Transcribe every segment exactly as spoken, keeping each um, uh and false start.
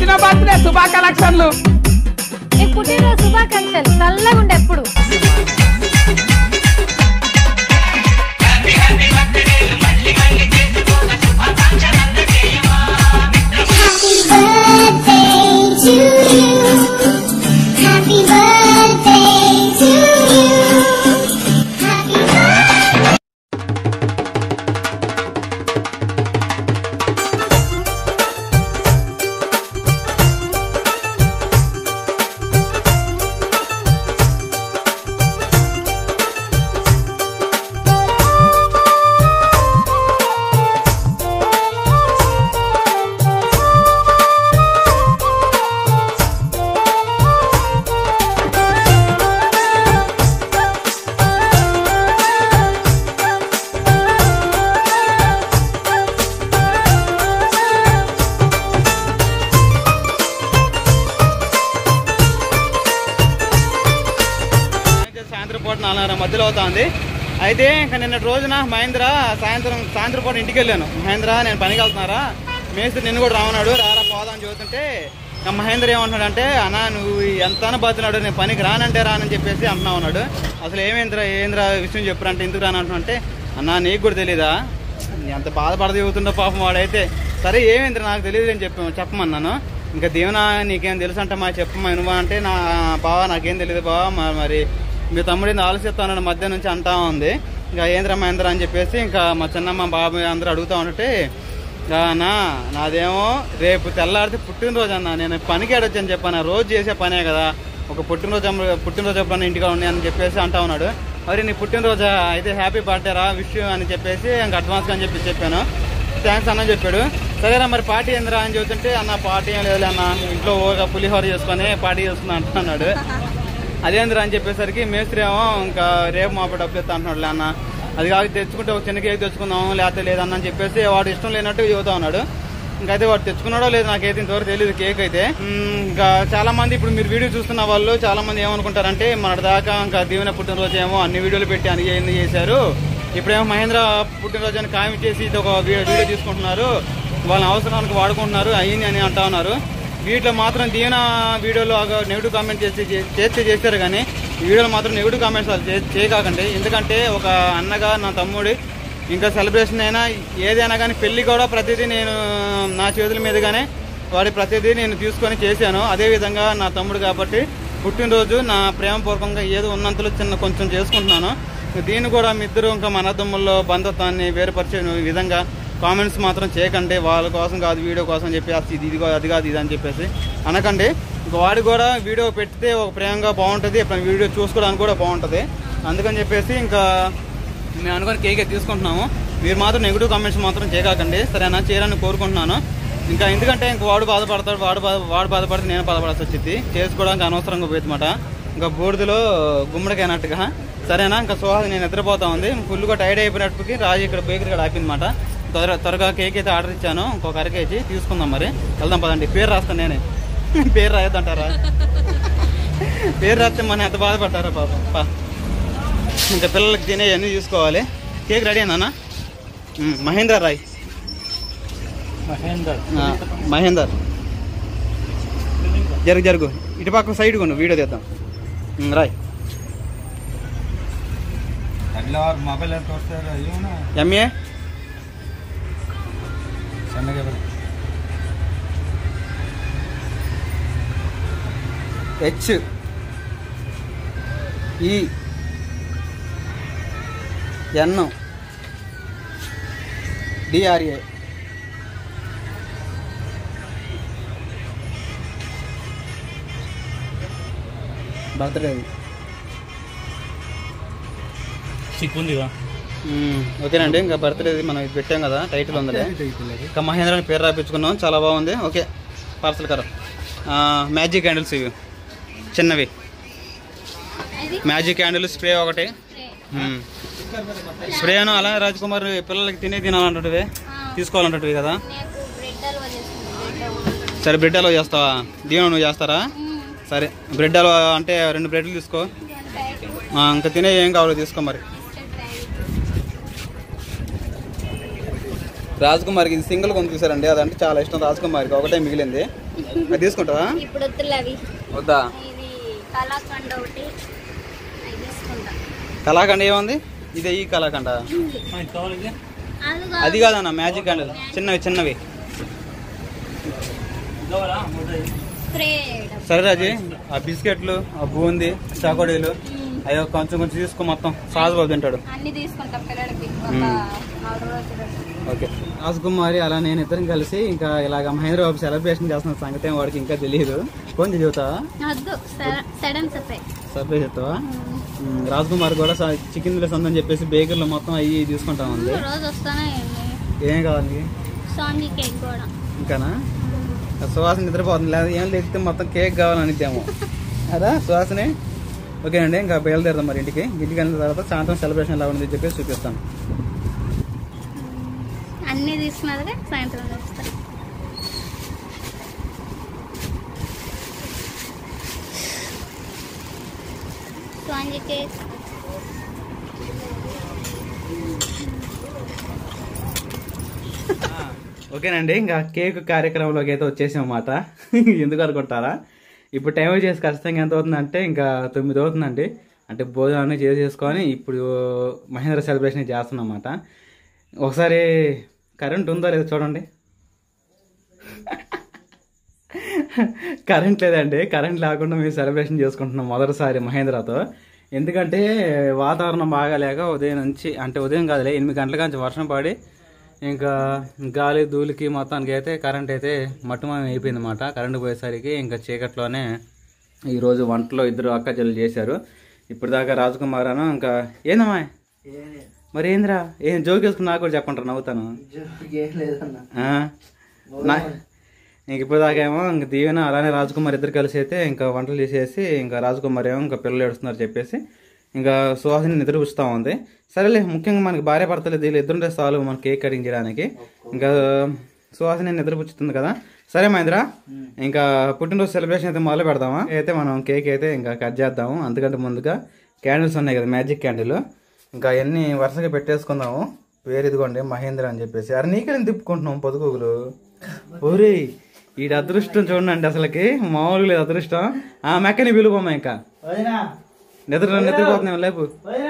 దీవెన birthday శుభాకాంక్షలు. పుట్టినరోజు శుభాకాంక్షలు. చల్లగా ఉండే ఎప్పుడు. మధ్యలో అవుతుంది. అయితే ఇంకా నిన్నటి రోజున మహేంద్ర సాయంత్రం సాయంత్రం పూట ఇంటికి వెళ్ళాను. మహేంద్ర నేను పనికి వెళ్తున్నారా, మేస్త్రి నిన్ను కూడా రావన్నాడు, రారా పోదాం అని చూస్తుంటే మహేంద్ర ఏమంటున్నాడు అంటే, అన్నా నువ్వు ఎంత బతున్నాడు, నేను పనికి రానంటే రానని చెప్పేసి అంటున్నా ఉన్నాడు. అసలు ఏమేంద్ర ఏంద్ర విషయం చెప్పారంటే ఎందుకు రానంటున్నా, అన్నా నీకు కూడా తెలీదా, ఎంత బాధపడ దిగుతుండో పాపం వాడైతే. సరే ఏమేంద్ర నాకు తెలియదు అని చెప్ప చెప్పమన్నాను. ఇంకా దీవెన నీకేం తెలుసు అంటే మా చెప్పమా నువ్వు అంటే, నా బావా నాకేం తెలియదు బావా, మరి మీ తమ్ముడిని ఆలోచిస్తానని మధ్య నుంచి అంటా ఉంది. ఇంకా ఏంద్ర మహేంద్ర అని చెప్పేసి ఇంకా మా చిన్నమ్మ బాబాయ్ అందరూ అడుగుతా ఉంటే, నా నాదేమో రేపు తెల్లారితే పుట్టినరోజు అన్న, నేను పనికి ఆడొచ్చని చెప్పాను, రోజు చేసే పనే కదా, ఒక పుట్టినరోజు పుట్టినరోజు ఎప్పుడన్నా ఇంటిగా ఉండి అని చెప్పేసి అంటా ఉన్నాడు. మరి నీ పుట్టినరోజు అయితే హ్యాపీ బర్త్డే రా విష్ అని చెప్పేసి ఇంకా అడ్వాన్స్గా అని చెప్పి చెప్పాను. థ్యాంక్స్ అన్న చెప్పాడు. సరేరా మరి పార్టీ ఏందిరా అని చెబుతుంటే, అన్న పార్టీ ఏం లేదు అన్న, ఇంట్లో ఓగా పులిహోర చేసుకొని పార్టీ చేసుకున్నా అంటున్నాడు. అదేంద్రా అని చెప్పేసరికి మేస్త్రి ఏమో ఇంకా రేపు మాప డబ్బులు ఎత్తా అంటున్నాడు అన్న, అది కాదు తెచ్చుకుంటే ఒక చిన్న కేక్ తెచ్చుకుందాము లేకపోతే లేదన్న అని చెప్పేసి వాడు ఇష్టం లేనట్టు చెబుతా ఉన్నాడు. ఇంకైతే వాడు తెచ్చుకున్నాడో లేదు నాకైతే ఇంతవరకు తెలియదు కేక్ అయితే. ఇంకా చాలా మంది ఇప్పుడు మీరు వీడియో చూస్తున్న వాళ్ళు చాలా మంది ఏమనుకుంటారంటే, మన దాకా ఇంకా దీవెన పుట్టినరోజు ఏమో అన్ని వీడియోలు పెట్టి అని ఎన్ని చేశారు, ఇప్పుడేమో మహేంద్ర పుట్టినరోజు అని ఖాయం చేసి ఇది ఒక వీడియో తీసుకుంటున్నారు, వాళ్ళని అవసరానికి వాడుకుంటున్నారు అయ్యింది అని అంటా ఉన్నారు. వీటిలో మాత్రం దీవెన వీడియోలో నెగిటివ్ కామెంట్ చేసి చేస్తే చేస్తారు, కానీ ఈ వీడియోలో మాత్రం నెగిటివ్ కామెంట్స్ వాళ్ళు చేయకాకండి. ఎందుకంటే ఒక అన్నగా నా తమ్ముడి ఇంకా సెలబ్రేషన్ అయినా ఏదైనా కానీ పెళ్లి కూడా ప్రతిదీ నేను నా చేతుల మీదుగానే వాడి ప్రతిదీ నేను తీసుకొని చేశాను. అదేవిధంగా నా తమ్ముడు కాబట్టి పుట్టినరోజు నా ప్రేమపూర్వకంగా ఏదో ఉన్నంతలో చిన్న కొంచెం చేసుకుంటున్నాను. దీన్ని కూడా మీ ఇద్దరు ఇంకా మన తమ్ముల్లో బంధత్వాన్ని వేరుపరిచే విధంగా కామెంట్స్ మాత్రం చేయకండి. వాళ్ళ కోసం కాదు వీడియో కోసం చెప్పి ఇది ఇది అది కాదు ఇది అని చెప్పేసి అనకండి. ఇంకా వాడు కూడా వీడియో పెడితే ఒక ప్రేమగా బాగుంటుంది, వీడియో చూసుకోవడానికి కూడా బాగుంటుంది. అందుకని చెప్పేసి ఇంకా మేము అనుకుని కేక్ తీసుకుంటున్నాము. మీరు మాత్రం నెగిటివ్ కామెంట్స్ మాత్రం చేయకండి, సరేనా, చేయాలని కోరుకుంటున్నాను. ఇంకా ఎందుకంటే ఇంక వాడు బాధపడతాడు, వాడు బాధ వాడు బాధపడితే నేను బాధపడాల్సి వచ్చింది, చేసుకోవడానికి అనవసరంగా పోయిందన్నమాట. ఇంకా బూడిదలో గుమ్మడికైనట్టుగా, సరేనా. ఇంకా సుహాస్ నేను నిద్రపోతా ఉంది, ఫుల్గా టైర్డ్ అయిపోయినప్పటికీ రాజు ఇక్కడ బేకరీ ఇక్కడ ఆపిందన్నమాట. త్వర త్వరగా కేక్ అయితే ఆర్డర్ ఇచ్చాను, ఇంకొక అర కేజీ తీసుకుందాం. మరి వెళ్దాం పదండి. పేరు రాస్తాను నేనే, పేరు రాయొద్దంటారా, పేరు రాస్తే మన ఎంత బాధపడతారా పాపం. పా ఇంకా పిల్లలకి తినే అన్నీ చూసుకోవాలి. కేక్ రెడీ అన్నా మహేందర్ రాయ్, మహేందర్ మహేందర్ జరుగు జరుగు ఇటు పక్క సైడ్ కొను వీడియో తీద్దాం. రాయ్ ఎంఏ హెచ్ ఈ ఎన్ డిఆర్ఏ బర్త్డే సిక్కుందిగా. ఓకేనండి, ఇంకా బర్త్డే మనం ఇది పెట్టాం కదా, టైటిల్ ఉంది. ఇంకా మహేంద్ర అని పేరు రాపించుకున్నాం, చాలా బాగుంది. ఓకే పార్సల్ కర మ్యాజిక్ క్యాండిల్స్ ఇవి చిన్నవి, మ్యాజిక్ క్యాండిల్ స్ప్రే ఒకటి స్ప్రేను. అలాగే రాజ్ కుమార్ పిల్లలకి తినే తినాలంటే తీసుకోవాలంటే కదా. సరే బ్రెడ్ హల్వా చేస్తావా? దీవెన నువ్వు చేస్తారా? సరే బ్రెడ్ హల్వా అంటే రెండు బ్రెడ్లు తీసుకో, ఇంకా తినే ఏం కావాలో తీసుకో. మరి రాజకుమారికి ఇది సింగిల్ కొని చూసారండి, అదంటే చాలా ఇష్టం రాజకుమారికి, ఒకటే మిగిలింది. అది తీసుకుంటావా? ఇప్పుడు వద్దులే అవి. వద్దా? ఇది కలాకండ్ ఒకటి తీసుకుంటా. కలాకండ ఏముంది? ఇదే ఈ కలాకండ అది కాదన్న, మ్యాజిక్ క్యాండిల్ చిన్నవి చిన్నవి. సరే రాజీ, ఆ బిస్కెట్లు, ఆ బూందీ, చాకోడీలు అయ్యో కొంచెం కొంచెం తీసుకో, మొత్తం సాజు బాబు తింటాడు. ఓకే. రాజకుమారి అలా నేను ఇద్దరం కలిసి ఇంకా ఇలాగ మహేంద్ర బాబు సెలబ్రేషన్ చేస్తున్న సంగతి వాడికి ఇంకా తెలియదు. కొంచెం చెబుతావా? సర్ప్రైజ్ చెప్తావా? రాజకుమారి కూడా చికెన్ ప్లేస్ ఉందని చెప్పేసి బేకరీలో మొత్తం అయ్యి తీసుకుంటా ఉంది. ఏం కావాలి ఇంకానా? సువాసన నిద్రపోతుంది, లేదా ఏం లేకపోతే మొత్తం కేక్ కావాలనిద్దాము అదా సువాసనే. ఓకేనండి, ఇంకా బయలుదేరదాం మరి ఇంటికి. ఇంటికి వెళ్ళిన తర్వాత సాయంత్రం సెలబ్రేషన్ ఎలా ఉంది చెప్పేసి చూపిస్తాను. అన్ని తీసుకున్నది సాయంత్రం స్పాంజీ కేక్. ఓకేనండి, ఇంకా కేక్ కార్యక్రమంలోకి అయితే వచ్చేసామన్నమాట. ఎందుకు అనుకుంటారా? ఇప్పుడు టైం వచ్చేసి ఖచ్చితంగా ఎంత అవుతుందంటే ఇంకా తొమ్మిది అవుతుందండి. అంటే భోజనాన్ని చేసేసుకొని ఇప్పుడు మహేంద్ర సెలబ్రేషన్ చేస్తున్నాం అన్నమాట. ఒకసారి కరెంట్ ఉందో లేదో చూడండి. కరెంట్ లేదండి, కరెంట్ లేకుండా మేము సెలబ్రేషన్ చేసుకుంటున్నాం మొదటిసారి మహేంద్రతో. ఎందుకంటే వాతావరణం బాగా లేక ఉదయం నుంచి, అంటే ఉదయం కాదులే ఎనిమిది గంటల నుంచి వర్షం పడి ఇంకా గాలి ధూళికి మొత్తానికి అయితే కరెంట్ అయితే మట్టుమయం అయిపోయింది అన్నమాట. కరెంటు పోయేసరికి ఇంకా చీకట్లోనే ఈరోజు వంటలో ఇద్దరు అక్క చెల్లెలు చేశారు. ఇప్పుడు దాకా రాజకుమార్ అను ఇంకా ఏందమ్మా మరి ఏంద్రా ఏం జోక్ వేసుకుని నాకు కూడా చెప్పంటారు, నవ్వుతాను. ఇంక ఇప్పుడు దాకా ఏమో ఇంక దీవెన అలానే రాజకుమార్ ఇద్దరు కలిసి అయితే ఇంకా వంటలు చేసేసి ఇంకా రాజకుమార్ ఏమో ఇంకా పిల్లలు ఏడుస్తున్నారు చెప్పేసి ఇంకా సుహాసిని నిద్రపుచ్చుతా ఉంది. సరేలే, ముఖ్యంగా మనకి భార్య భర్తలు వీళ్ళు ఇద్దరుంటే చాలు మన కేక్ కటింగ్ చేయడానికి. ఇంకా సుహాసిని నిద్రపుచ్చుతుంది కదా. సరే మహేంద్ర, ఇంకా పుట్టినరోజు సెలబ్రేషన్ అయితే మొదలు పెడదామా? అయితే మనం కేక్ అయితే ఇంకా కట్ చేద్దాము. అందుకంటే ముందుగా క్యాండిల్స్ ఉన్నాయి కదా, మ్యాజిక్ క్యాండిల్, ఇంకా అవన్నీ వరుసగా పెట్టేసుకుందాము. పేరు ఇదిగోండి మహేంద్ర అని చెప్పేసి. అరే నీకెళ్ళి తిప్పుకుంటున్నాం పొదుగులు. ఓరే ఈడ అదృష్టం చూడండి, అసలుకి మామూలుగా లేదు అదృష్టం. ఆ మెక్కని పిలువమ్మా, ఇంకా నిద్ర నిద్రపోతున్నాం లేపు.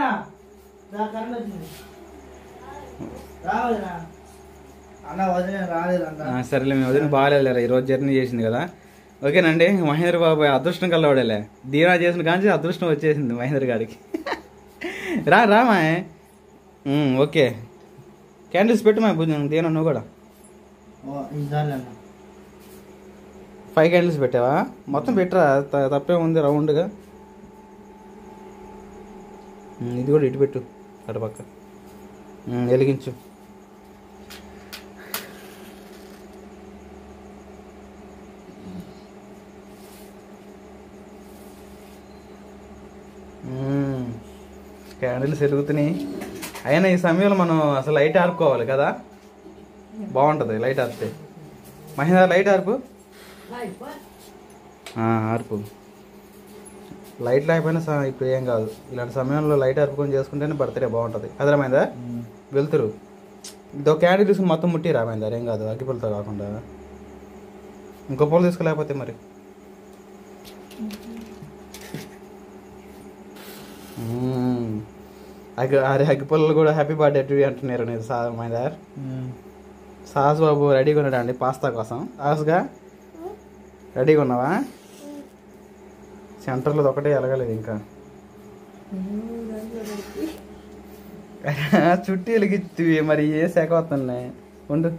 సరేలే, మేము వదిన బాగాలేదులేరా, ఈరోజు జర్నీ చేసింది కదా. ఓకేనండి, మహేంద్ర బాబు అదృష్టం కలవాడేలే. దీనా చేసిన కానీ అదృష్టం వచ్చేసింది మహేంద్ర గారికి. రా రామా. ఓకే, క్యాండిల్స్ పెట్టు మా భుజం. దీనా నువ్వు కూడా ఫైవ్ క్యాండిల్స్ పెట్టావా? మొత్తం పెట్టరా, తప్పే ఉంది రౌండ్గా. ఇది కూడా ఇటు పెట్టు, అటు పక్క వెలిగించు. క్యాండిల్స్ వెలుగుతున్నాయి. అయినా ఈ సమయంలో మనం అసలు లైట్ ఆర్పుకోవాలి కదా, బాగుంటుంది లైట్ ఆర్పితే. మహేంద్ర లైట్ ఆర్పు, ఆర్పు. లైట్ లేకపోయినా ఇప్పుడు ఏం కాదు, ఇలాంటి సమయంలో లైట్ ఆర్పుకొని చేసుకుంటేనే బర్త్డే బాగుంటుంది. అదే మైందా వెళ్తురు. ఇదో క్యాండిల్ తీసుకుని మొత్తం ముట్టి రామైందా, ఏం కాదు అగ్గిపుల్లతో కాకుండా. ఇంకో పూలు తీసుకోలేకపోతే మరి. అగ్గి అరే అగ్గిపుల్లలు కూడా హ్యాపీ బర్త్డే టు అంటున్నారు. నేను సా మైందార్ సాహస్ బాబు రెడీగా ఉన్నాడా అండి పాస్తా కోసం? సాహస్గా రెడీగా ఉన్నావా? సెంటర్లో ఒకటే ఎలగలేదు ఇంకా. చుట్టూ వెలిగిచ్చి మరి ఏ శాఖ వస్తున్నాయి ఉండు.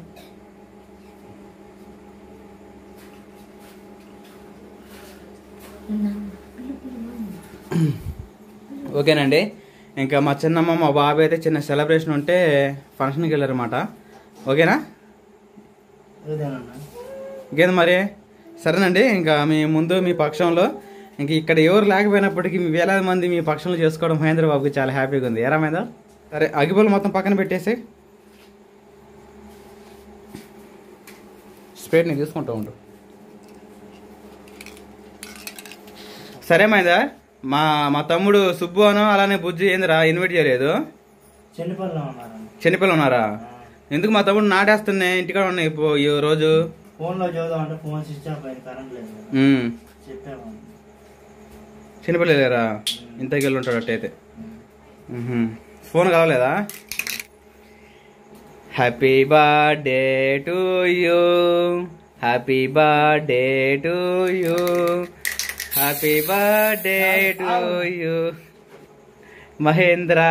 ఓకేనండి, ఇంకా మా చిన్నమ్మ మా బాబాయ్ అయితే చిన్న సెలబ్రేషన్ ఉంటే ఫంక్షన్కి వెళ్ళారన్నమాట. ఓకేనా? ఇంకేంది మరి? సరేనండి, ఇంకా మీ ముందు మీ పక్షంలో ఇంక ఇక్కడ ఎవరు లేకపోయినప్పటికీ మీ వేలాది మంది మీ పక్షంలో చేసుకోవడం మహేంద్ర బాబుకి చాలా హ్యాపీగా ఉంది. ఏరా మహేంద్ర? సరే అగ్గిపుల్ల మొత్తం పక్కన పెట్టేసి స్ప్రేట్ నేను తీసుకుంటూ ఉండు. సరే మహేంద్ర, మా మా తమ్ముడు సుబ్బు అను అలానే బుజ్జి ఏందిరా ఇన్వైట్ చేయలేదు? చెన్నిపల్లి ఉన్నారా? ఎందుకు మా తమ్ముడు నాటేస్తున్నాయి ఇంటికాడ ఉన్నాయి ఈ రోజు ఫోన్ లో చూద్దాం అంటే ఫోన్ స్విచ్ ఆఫ్ అయింది, కరెంట్ లేదు. చెప్పాము చిన్నపిల్లలు లేరా ఇంతకి వెళ్ళి ఉంటాడు అట్టయితే. ఫోన్ కావాలేదా? Happy birthday to you, happy birthday to you, happy birthday to you Mahendra.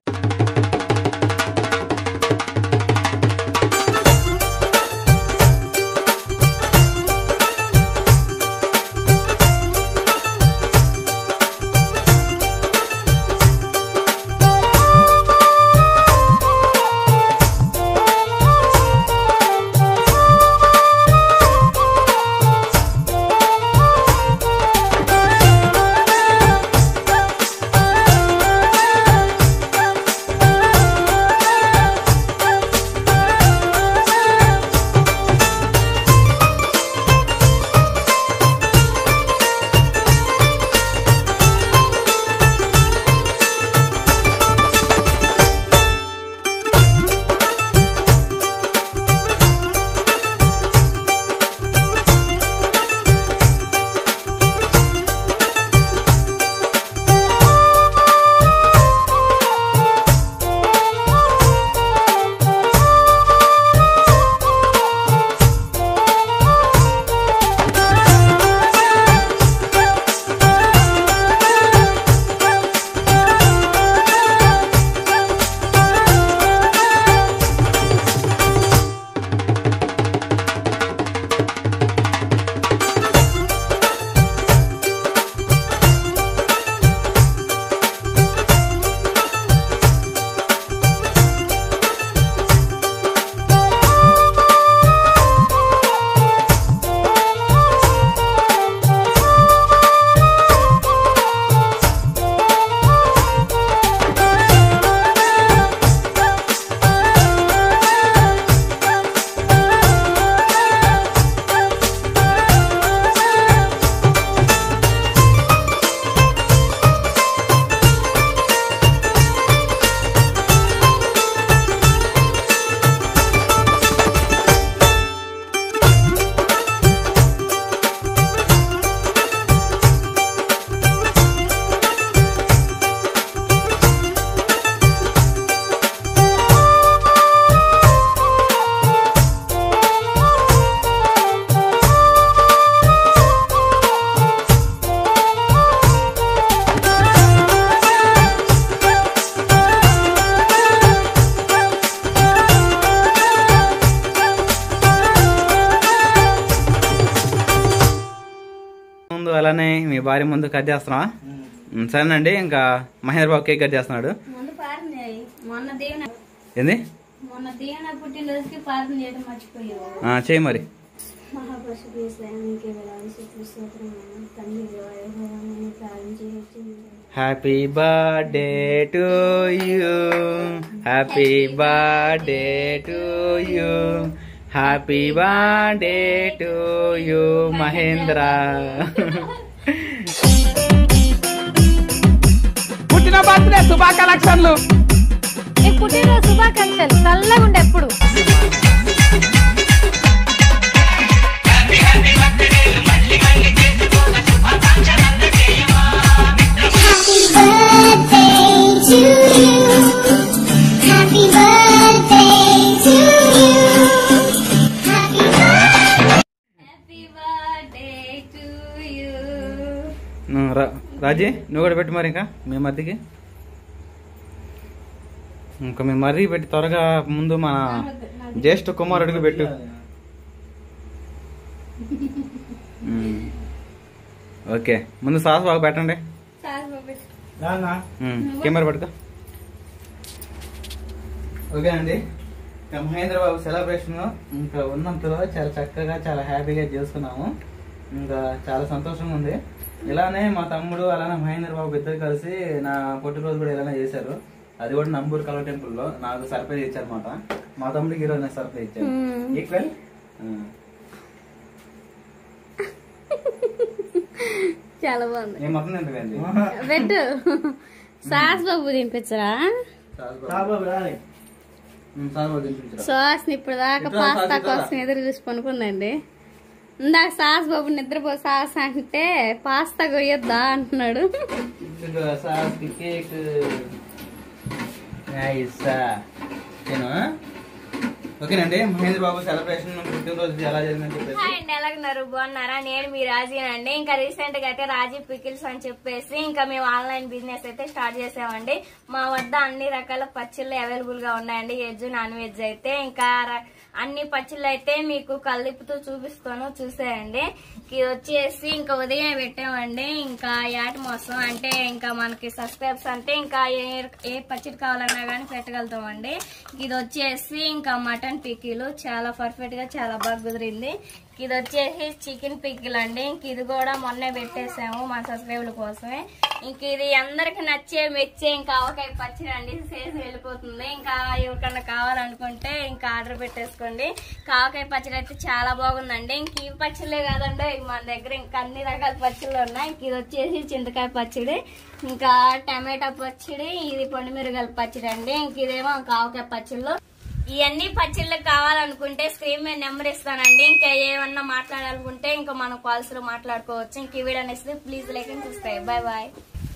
అలానే మీ భార్య ముందు కట్ చేస్తున్నావా? సరేనండి. ఇంకా మహేంద్ర బాబు కేక్ కట్ చేస్తున్నాడు. ఏంది చేయి మరి. Happy birthday to you, happy birthday to you, happy birthday to you Mahendra. పుట్టిన బర్త్డే శుభాకాంక్షలు. పుట్టినరోజు శుభాకాంక్షలు. చల్లగా ఉండే ఎప్పుడు. రాజీ నువ్వు కూడా పెట్టు మరి. ఇంకా మీ మధ్యకి ఇంకా మీ మర్రి పెట్టి త్వరగా ముందు మన జ్యేష్ఠ కుమారుడికి పెట్టు. ఓకే ముందు సాస్ బాగా పెట్టండి. కెమెరా పట్టుకో. ఓకే అండి. మహేంద్ర బాబు సెలబ్రేషన్ ఇంకా ఉన్నంతలో చాలా చక్కగా చాలా హ్యాపీగా చేసుకున్నాము. ఇంకా చాలా సంతోషంగా ఉంది. ఇలానే మా తమ్ముడు అలానే మహేంద్ర బాబు ఇద్దరు కలిసి నా పుట్టినరోజు కూడా ఇలానే చేశారు. అది కూడా నంబూరు కలవ టెంపుల్ లో నాకు సర్ప్రైజ్ ఇచ్చారు అనమాట. మా తమ్ముడికి ఈరోజు నాకు సర్ప్రైజ్ ఇచ్చారు. ఈక్వల్ చాలా బాగుంది. నేను మొత్తం తింటుంది పెట్టు. సాస్ బాబు తినిపించరా? సాస్ ఇప్పుడు దాకా పాస్తా కోసం ఎదురు చూసి పనుకుందండి. ఇందాక సాస్ బాబు నిద్రపో సాస్ అంటే పాస్తా కొయ్యొద్దా అంటున్నాడు. ఓకేనండి, మహేంద్ర బాబు సెలబ్రేషన్ పుట్టినరోజు ఎలా జరిగిందని చెప్పేసి. హాయ్ అండి, ఎలాగున్నారు? బాగున్నారా? నేను మీ రాజీనండి. ఇంకా రీసెంట్ గా అయితే రాజీ పికిల్స్ అని చెప్పేసి ఇంకా మేము ఆన్లైన్ బిజినెస్ అయితే స్టార్ట్ చేసామండి. మా వద్ద అన్ని రకాల పచ్చళ్ళు అవైలబుల్ గా ఉన్నాయండి, వెజ్ నాన్ వెజ్ అయితే. ఇంకా అన్ని పచ్చళ్ళు అయితే మీకు కలిపుతూ చూపిస్తాను, చూసేయండి. ఇది వచ్చేసి ఇంకా ఉదయం పెట్టామండి. ఇంకా యాట మోసం అంటే ఇంకా మనకి సబ్స్క్రైబ్స్ అంటే ఇంకా ఏ ఏ పచ్చడి కావాలన్నా కానీ పెట్టగలుగుతామండి. ఇది వచ్చేసి ఇంకా మటన్ పికిలు చాలా పర్ఫెక్ట్ గా చాలా బాగా కుదిరింది. ఇది వచ్చేసి చికెన్ పికిల్ అండి. ఇంక ఇది కూడా మొన్నే పెట్టేసాము మా సబ్స్క్రైబర్ల కోసమే. ఇంక ఇది అందరికి నచ్చే మెచ్చే ఇంకా ఆవకాయ పచ్చడి అండి, సేసి వెళ్ళిపోతుంది. ఇంకా ఎవరికన్నా కావాలనుకుంటే ఇంకా ఆర్డర్ పెట్టేసుకోండి. ఆవకాయ పచ్చడి అయితే చాలా బాగుందండి. ఇంక ఈ పచ్చళ్ళే కాదండి, మన దగ్గర ఇంకా అన్ని రకాల పచ్చళ్ళు ఉన్నాయి. ఇంక ఇది వచ్చేసి చింతకాయ పచ్చడి, ఇంకా టమాటా పచ్చడి, ఇది పండుమిరగాయల పచ్చడి అండి. ఇంక ఇదేమో ఇంకా ఆవకాయ పచ్చళ్ళు. ఇవన్నీ పచ్చళ్ళు కావాలనుకుంటే స్క్రీన్ మీద నెంబర్ ఇస్తానండి. ఇంకా ఏమన్నా మాట్లాడాలనుకుంటే ఇంకా మనం కాల్స్ లో మాట్లాడుకోవచ్చు. ఇంక ఈ వీడియో అనేసి please like and subscribe. Bye bye.